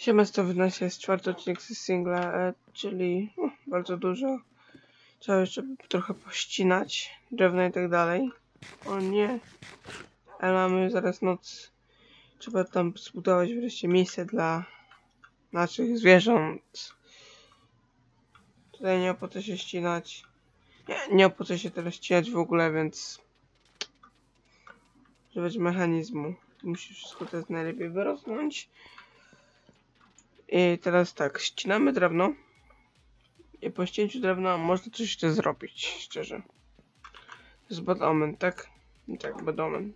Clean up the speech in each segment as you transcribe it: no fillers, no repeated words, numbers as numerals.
Siema, 111 jest czwarty odcinek z singla, czyli bardzo dużo. Trzeba jeszcze trochę pościnać drewno i tak dalej. O nie, ale mamy zaraz noc. Trzeba tam zbudować wreszcie miejsce dla naszych zwierząt. Tutaj nie opłaca się ścinać. Nie opłaca się teraz ścinać w ogóle, więc używać mechanizmu. Musi wszystko teraz najlepiej wyrosnąć. I teraz tak, ścinamy drewno. I po ścięciu drewna można coś jeszcze zrobić, szczerze. To jest bad omen, tak? Tak, bad omen.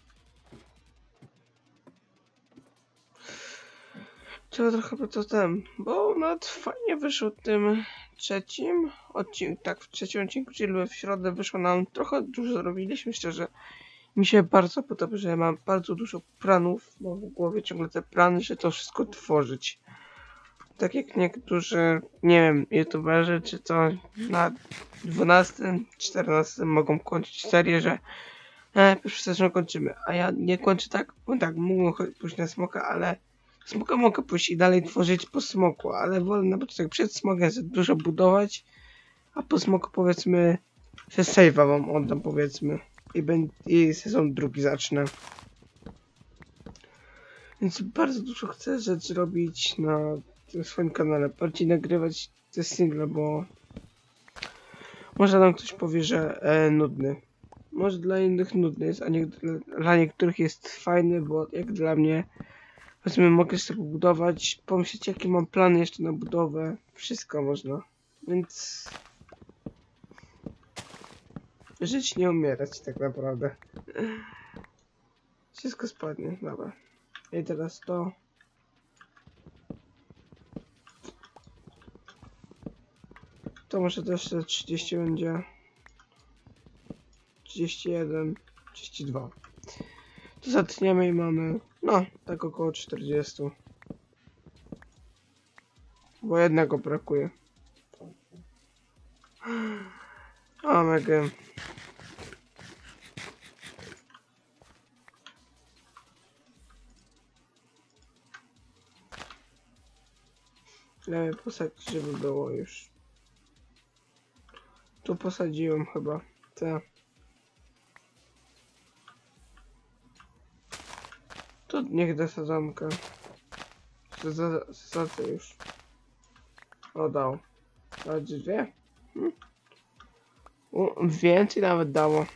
Trzeba trochę potem, bo nawet fajnie wyszło w tym trzecim odcinku, tak, w trzecim odcinku, czyli w środę wyszło nam trochę dużo zrobiliśmy, szczerze. Mi się bardzo podoba, że mam bardzo dużo planów, mam w głowie ciągle te plany, że to wszystko tworzyć. Tak jak niektórzy, nie wiem, youtuberzy, czy to na 12, 14 mogą kończyć serię, że pierwszy sezon kończymy, a ja nie kończę tak, bo tak, mógłbym pójść na smoka, ale smoka mogę pójść i dalej tworzyć po smoku, ale wolę na początek przed smokiem za dużo budować, a po smoku powiedzmy, że save'a wam oddam powiedzmy i sezon drugi zacznę. Więc bardzo dużo chcę rzeczy robić na tym swoim kanale, bardziej nagrywać te single, bo może nam ktoś powie, że nudny. Może dla innych nudny jest, a dla niektórych jest fajny, bo jak dla mnie, powiedzmy, mogę sobie pobudować, pomyśleć jakie mam plany jeszcze na budowę, wszystko można, więc żyć, nie umierać tak naprawdę. Wszystko spadnie, dobra. I teraz to. To może też 30 będzie. 31, 32. To zatniemy i mamy, no, tak około 40. Bo jednego brakuje. O, mega. Lepiej posadzić, żeby było już. Tu posadziłem chyba. Te. Tu niech da sadzonkę. Zasadzę już. O, dał. Ale dwie? Więcej nawet dało.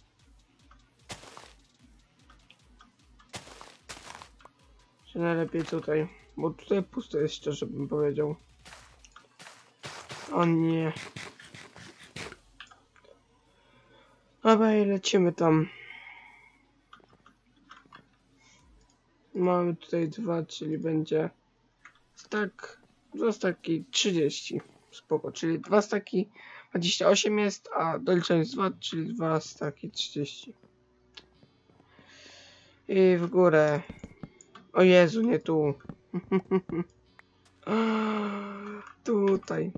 Że najlepiej tutaj. Bo tutaj pusto jest, szczerze bym powiedział. O nie. Dobra, i lecimy tam. Mamy tutaj 2, czyli będzie stack, 2 staki 30. Spoko, czyli 2 staki 28 jest, a doliczając 2, czyli 2 staki 30. I w górę. O Jezu, nie tu. Tutaj.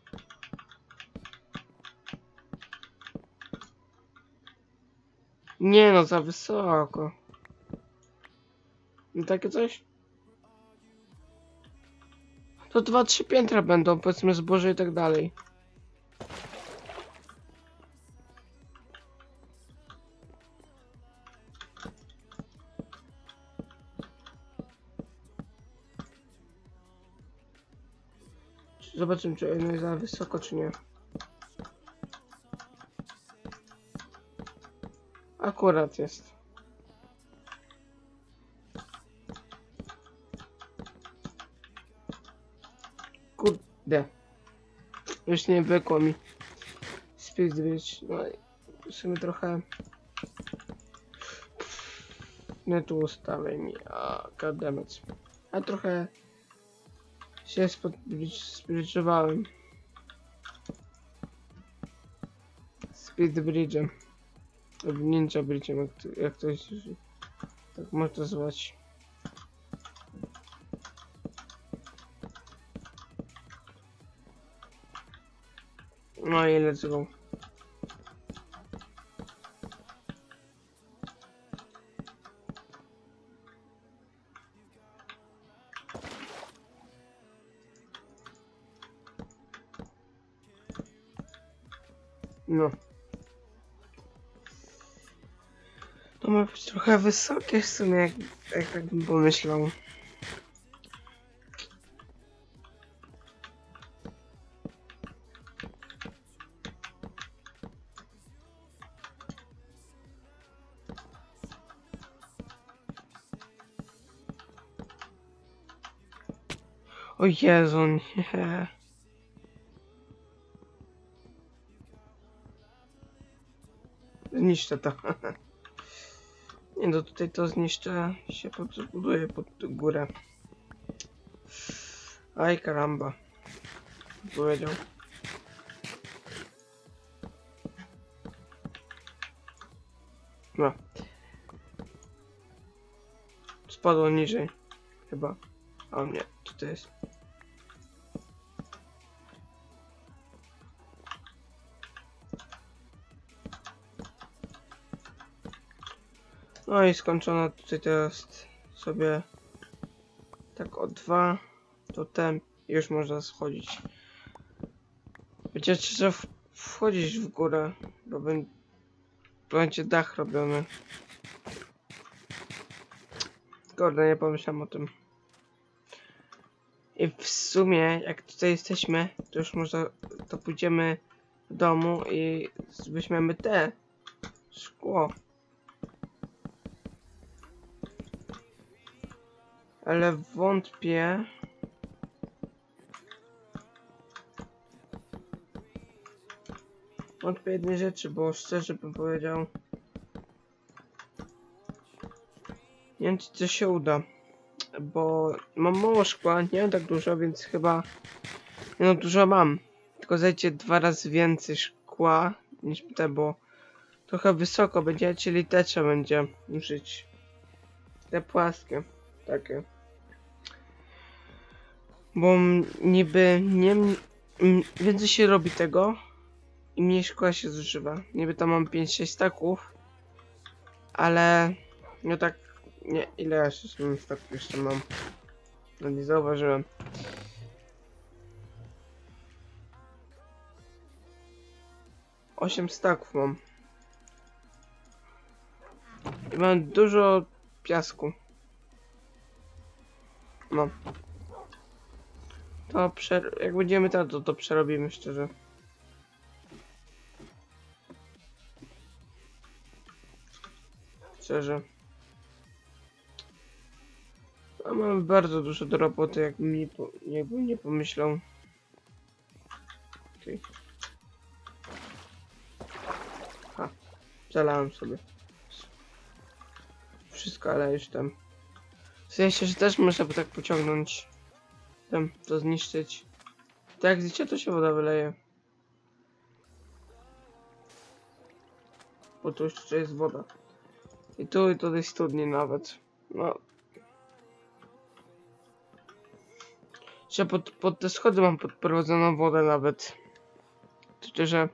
Nie no, za wysoko. No takie coś? To 2-3 piętra będą, powiedzmy zboże i tak dalej. Zobaczymy, czy ono jest za wysoko, czy nie. Akurat jest. Kurde. Już nie wykło mi. Speed Bridge. No i w sumie trochę. Nie tu ustawiaj mi. A, goddammit. A trochę się spridżowałem. Speed Bridge'em. Lub Ninja Bridge'em, jak ktoś tak można zwać. No i let's go. No. To ma być trochę wysokie w sumie, jak tak bym pomyślał. O Jezu, nie. Zniszczę to. Nie no, tutaj to zniszczę, się podbuduję pod górę. Aj karamba. Powiedział. No. Spadło niżej. Chyba. A nie, co to jest? No i skończono tutaj teraz sobie tak o 2 to ten już można schodzić. Wiecie, trzeba wchodzić w górę, bo będzie dach robiony. Kurde, nie pomyślałem o tym. I w sumie, jak tutaj jesteśmy, to już można, to pójdziemy do domu i weźmiemy te szkło. Ale wątpię. Wątpię jednej rzeczy, bo szczerze bym powiedział, nie wiem, czy to się uda. Bo mam mało szkła, nie mam tak dużo, więc chyba... Nie no, dużo mam. Tylko zajdzie 2 razy więcej szkła niż te, bo trochę wysoko będzie, czyli te trzeba będzie użyć. Te płaskie, takie. Bo niby nie... Więcej się robi tego i mniej szkła się zużywa. Niby tam mam 5-6 staków, ale... No tak... Nie, ile ja staków jeszcze mam? No nie zauważyłem. Osiem staków mam. I mam dużo piasku. No. To jak będziemy tam, to przerobimy szczerze. Szczerze. A mam bardzo dużo do roboty, jakbym nie pomyślał. Okay. Ha. Zalałem sobie. Wszystko, ale już tam. W sensie, że też można by tak pociągnąć. Tam, to zniszczyć. Tak jak widzicie, to się woda wyleje. Bo tu jeszcze jest woda. I tu i tutaj studni nawet. No. Że pod te schody mam podprowadzoną wodę nawet. Tylko, że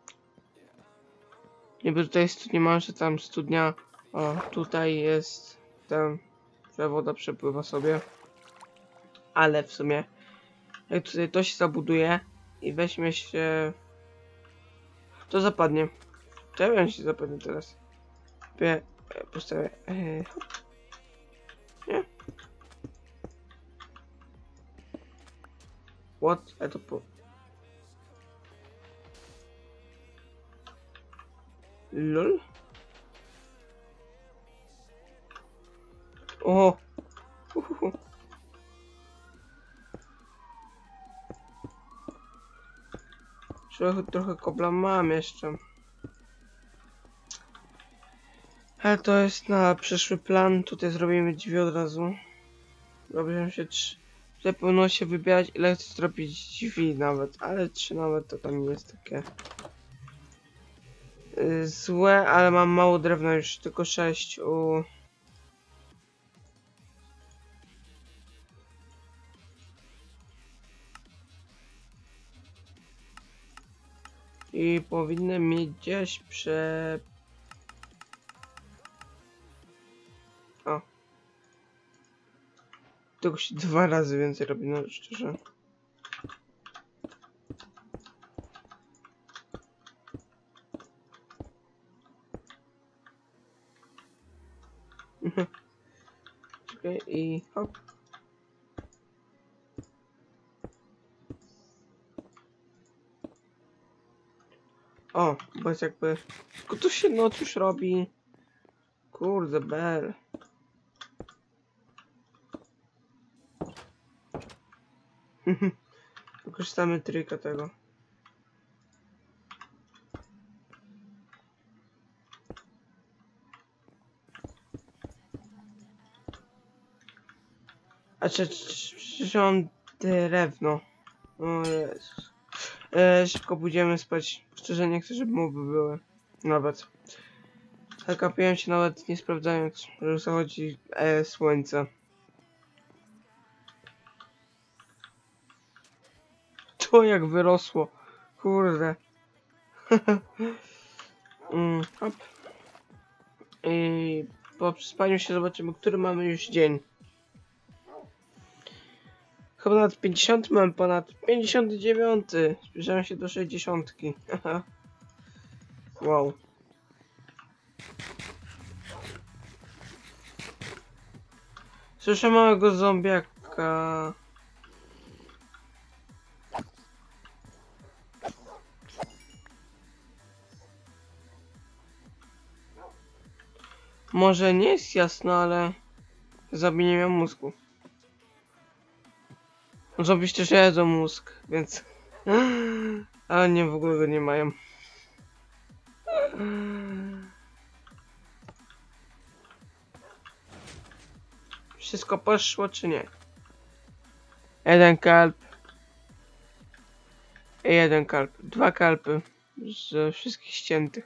niby tutaj studnia mam, że tam studnia. O, tutaj jest ten, że woda przepływa sobie. Ale w sumie, jak tutaj to się zabuduje i weźmie się, to zapadnie. To ja wiem, się zapadnie teraz. Postawię. Nie? What? Ja to LOL? O! Trochę kobla mam jeszcze. Ale to jest na przyszły plan. Tutaj zrobimy drzwi od razu. Robią się 3. Tutaj powinno się wybierać, ile chcę zrobić drzwi nawet. Ale 3 nawet to tam nie jest takie złe, ale mam mało drewna już, tylko 6. I powinny mieć gdzieś O. Tylko się 2 razy więcej robi, no szczerze. troszkę i hop. O, bo jest jakby... Tylko tu się noc już robi. Kurde, bel. Wykorzystamy tryka tego. A przecież mam drewno. O Jezus. Szybko pójdziemy spać. Szczerze nie chcę, żeby moby były. Nawet. Zakapiłem się nawet nie sprawdzając, że zachodzi słońce. To jak wyrosło. Kurde. Hop. I po przespaniu się zobaczymy, który mamy już dzień. Chyba nad 50 mam ponad 59. Zbliżamy się do 60. Wow. Słyszę małego zombiaka. Może nie jest jasno, ale zombie nie miał mózgu. Zombie też jedzą mózg, więc... Ale nie, w ogóle go nie mają. Wszystko poszło, czy nie? Jeden kalp. I jeden kalp. Dwa kalpy. Z wszystkich ściętych.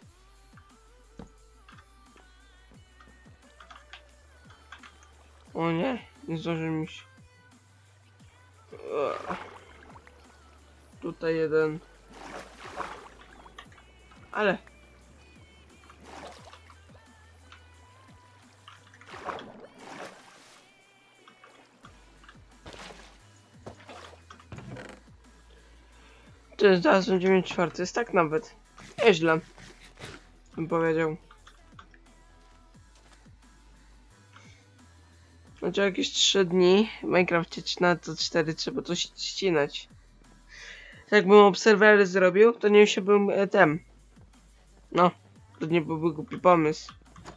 O nie, nie zdąży mi się. Tutaj jeden. Ale. To jest zaraz 9/4, jest tak nawet. Nieźle. Bym powiedział. Znaczy jakieś 3 dni w Minecrafcie 4 trzeba to ścinać. Jakbym obserwery zrobił, to nie się bym tem. No, to nie byłby głupi pomysł.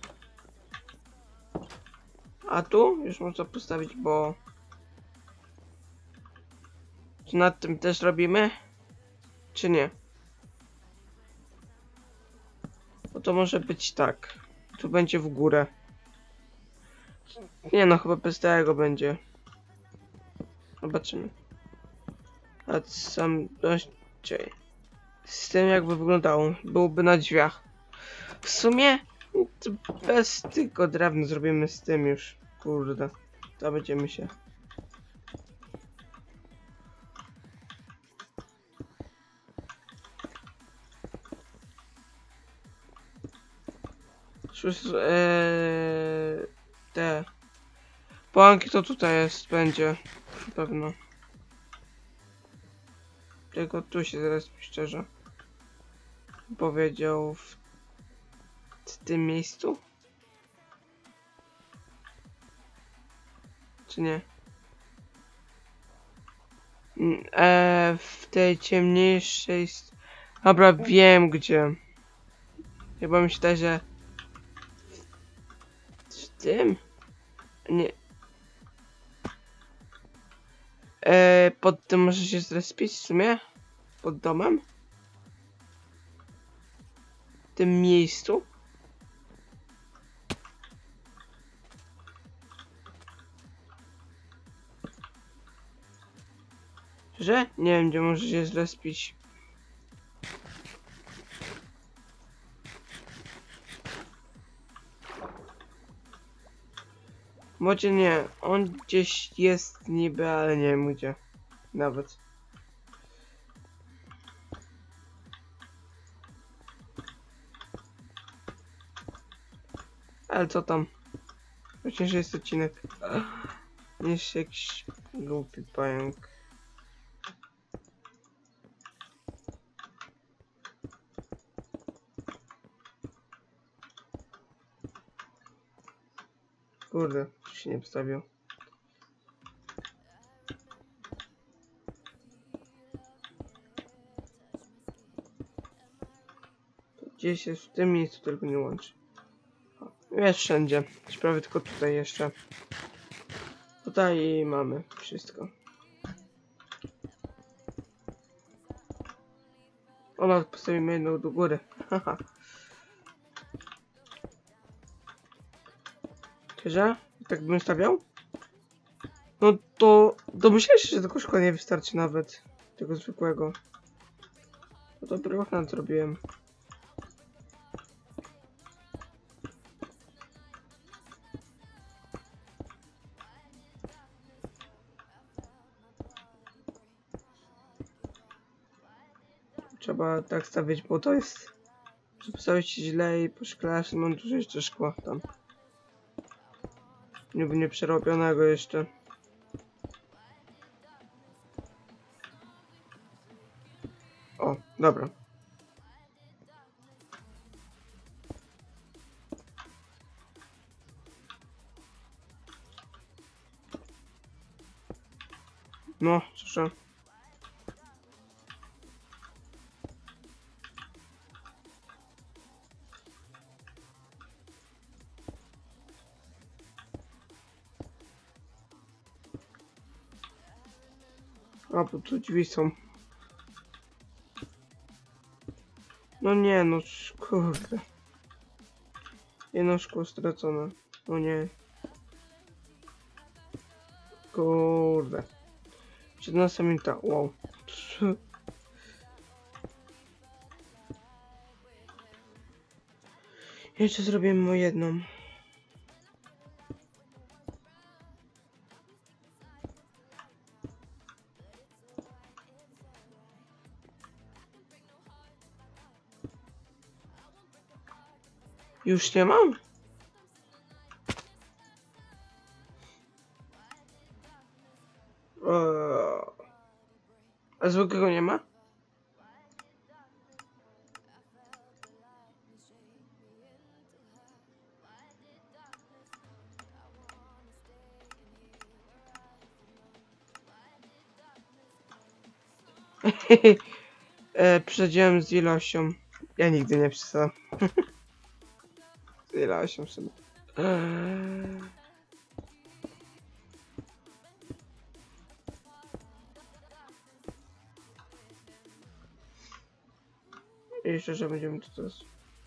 A tu już można postawić, bo... Czy nad tym też robimy? Czy nie? Bo to może być tak. Tu będzie w górę. Nie no, chyba bez tego będzie. Zobaczymy. A sam dość... Z tym jakby wyglądało. Byłoby na drzwiach. W sumie bez tylko drewna zrobimy z tym już. Kurde. To będziemy się... Te... Planki to tutaj jest, będzie. Na pewno. Tylko tu się zaraz szczerze powiedział w tym miejscu? Czy nie? W tej ciemniejszej... Dobra, wiem gdzie. Chyba mi się wydaje, że... W tym? Nie. Pod tym może się zrespić w sumie? Pod domem? W tym miejscu? Że? Nie wiem, gdzie może się zrespić. Może nie, on gdzieś jest niby, ale nie wiem gdzie. Nawet. Ale co tam? Myślę, że jest odcinek. Jest jakiś głupi pająk. Kurde, się nie wstawił. Gdzieś jest w tym miejscu, tylko nie łączy. O, jest wszędzie. Prawie tylko tutaj jeszcze. Tutaj mamy wszystko. Ona postawimy jedną do góry. Haha. Że? Tak bym stawiał? No to domyślałeś się, że tego szkła nie wystarczy nawet. Tego zwykłego. No to trochę zrobiłem. Trzeba tak stawiać, bo to jest... Żeby stawić się źle i poszklać, mam dużo jeszcze szkła tam. Nie przerobionego jeszcze. O, dobra. No, słyszę. A, bo tu drzwi są. No nie, no kurde. Jedno szkło stracone. O nie. Kurde. 17 minuta, wow. Jeszcze zrobię mu jedną. Już nie mam? A zwykłego nie ma? Przesadziłem z ilością. Ja nigdy nie przesadzam. Z ilością sobie. I jeszcze, że będziemy to teraz.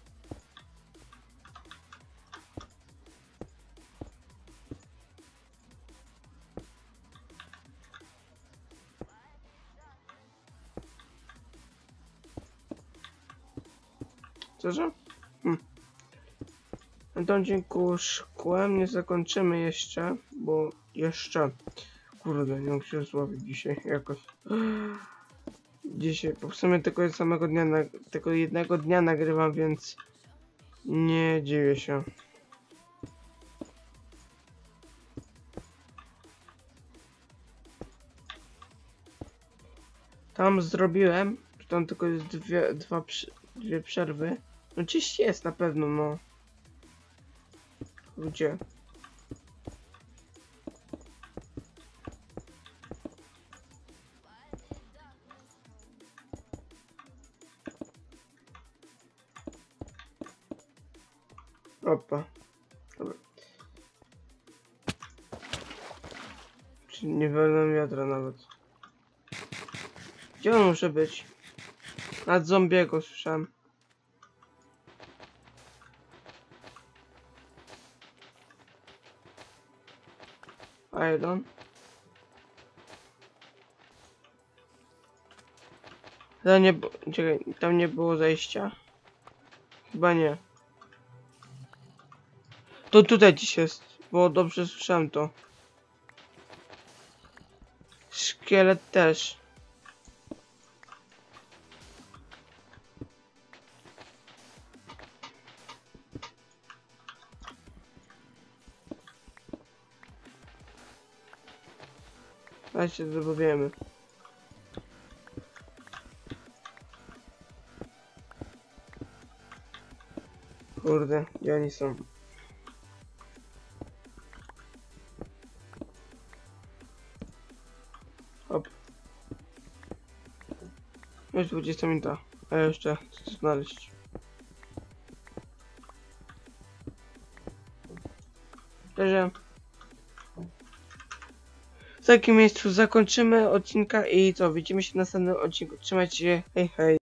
Co? Na tym odcinku szkłem nie zakończymy jeszcze, bo jeszcze... Kurde, nie mogę się złowić dzisiaj jakoś. Dzisiaj, bo w sumie tego samego dnia, tego jednego dnia nagrywam, więc nie dziwię się. Tam zrobiłem, tam tylko jest dwie przerwy. No gdzieś jest na pewno, no. Gdzie? Opa. Dobra. Czy nie wolno wiatra nawet. Gdzie on może być? Nad zombiego słyszałem. Iron. Tam nie, czekaj, tam nie było zejścia. Chyba nie. To tutaj gdzieś jest, bo dobrze słyszałem to. Szkielet też. A się dowiemy. Kurde, gdzie oni są? Już 20 minuta. A ja jeszcze chcę to znaleźć. Także w takim miejscu zakończymy odcinka i co, widzimy się w następnym odcinku. Trzymajcie się, hej hej.